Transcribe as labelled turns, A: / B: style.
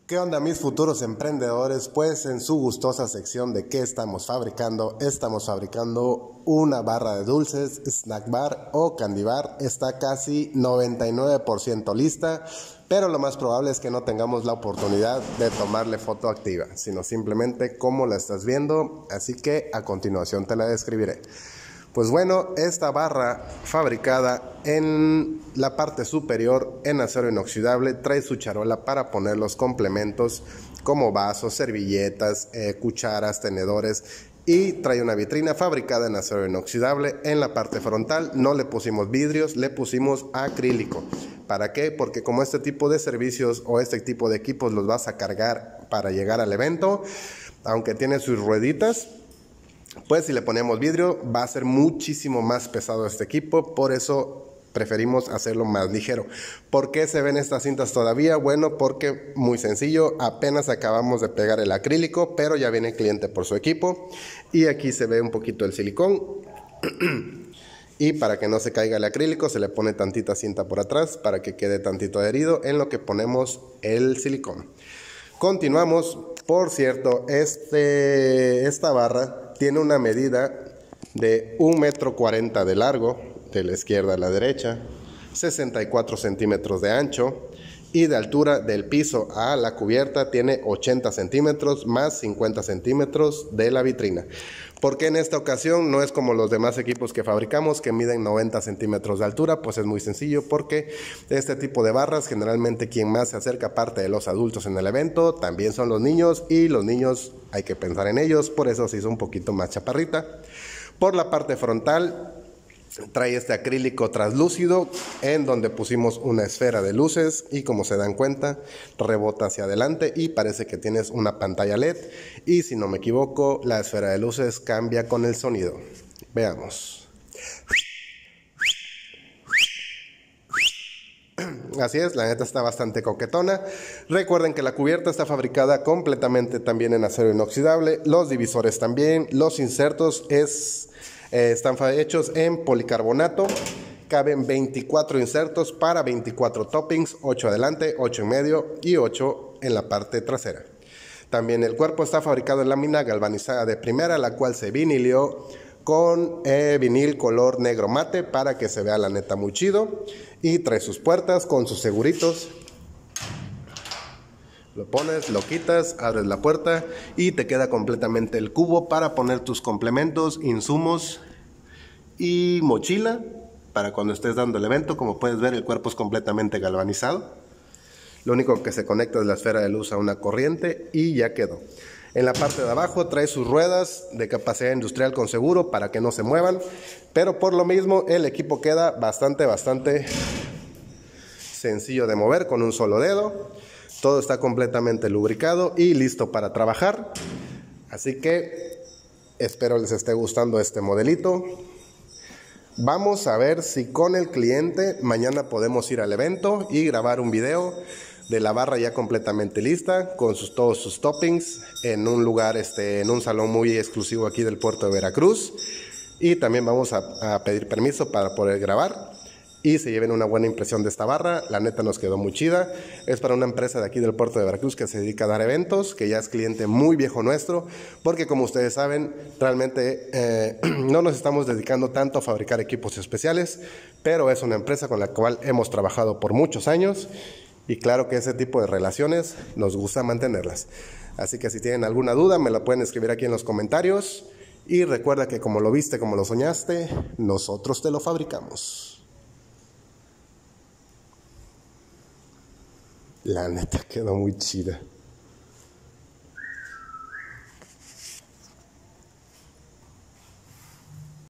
A: ¿Qué onda mis futuros emprendedores? Pues en su gustosa sección de ¿qué estamos fabricando? Estamos fabricando una barra de dulces, snack bar o candy bar. Está casi 99% lista, pero lo más probable es que no tengamos la oportunidad de tomarle foto activa, sino simplemente como la estás viendo, así que a continuación te la describiré. Pues bueno, esta barra fabricada en la parte superior en acero inoxidable trae su charola para poner los complementos como vasos, servilletas, cucharas, tenedores, y trae una vitrina fabricada en acero inoxidable. En la parte frontal no le pusimos vidrios, le pusimos acrílico. ¿Para qué? Porque como este tipo de servicios o este tipo de equipos los vas a cargar para llegar al evento, aunque tiene sus rueditas, pues si le ponemos vidrio va a ser muchísimo más pesado este equipo. Por eso preferimos hacerlo más ligero. ¿Por qué se ven estas cintas todavía? Bueno, porque muy sencillo, apenas acabamos de pegar el acrílico, pero ya viene el cliente por su equipo. Y aquí se ve un poquito el silicón. Y para que no se caiga el acrílico se le pone tantita cinta por atrás para que quede tantito adherido en lo que ponemos el silicón. Continuamos. Por cierto, esta barra tiene una medida de 1,40 m de largo, de la izquierda a la derecha, 64 centímetros de ancho, y de altura del piso a la cubierta tiene 80 centímetros más 50 centímetros de la vitrina. Porque en esta ocasión no es como los demás equipos que fabricamos que miden 90 centímetros de altura? Pues es muy sencillo, porque este tipo de barras generalmente quien más se acerca aparte de los adultos en el evento también son los niños, y los niños hay que pensar en ellos, por eso se hizo un poquito más chaparrita. Por la parte frontal trae este acrílico translúcido en donde pusimos una esfera de luces, y como se dan cuenta rebota hacia adelante y parece que tienes una pantalla LED, y si no me equivoco la esfera de luces cambia con el sonido. Veamos. Así es, la neta está bastante coquetona. Recuerden que la cubierta está fabricada completamente también en acero inoxidable, los divisores también, los insertos están hechos en policarbonato. Caben 24 insertos para 24 toppings, 8 adelante, 8 en medio y 8 en la parte trasera. También el cuerpo está fabricado en lámina galvanizada de primera, la cual se vinilió con vinil color negro mate para que se vea la neta muy chido. Y trae sus puertas con sus seguritos. Lo pones, lo quitas, abres la puerta y te queda completamente el cubo para poner tus complementos, insumos y mochila para cuando estés dando el evento. Como puedes ver, el cuerpo es completamente galvanizado. Lo único que se conecta es la esfera de luz a una corriente y ya quedó. En la parte de abajo trae sus ruedas de capacidad industrial con seguro para que no se muevan, pero por lo mismo el equipo queda bastante sencillo de mover con un solo dedo. Todo está completamente lubricado y listo para trabajar. Así que espero les esté gustando este modelito. Vamos a ver si con el cliente mañana podemos ir al evento y grabar un video de la barra ya completamente lista con todos sus toppings en un lugar, en un salón muy exclusivo aquí del puerto de Veracruz. Y también vamos a pedir permiso para poder grabar y se lleven una buena impresión de esta barra. La neta nos quedó muy chida. Es para una empresa de aquí del puerto de Veracruz que se dedica a dar eventos, que ya es cliente muy viejo nuestro, porque como ustedes saben, realmente no nos estamos dedicando tanto a fabricar equipos especiales, pero es una empresa con la cual hemos trabajado por muchos años, y claro que ese tipo de relaciones nos gusta mantenerlas. Así que si tienen alguna duda me la pueden escribir aquí en los comentarios, y recuerda que como lo viste, como lo soñaste, nosotros te lo fabricamos. La neta quedó muy chida.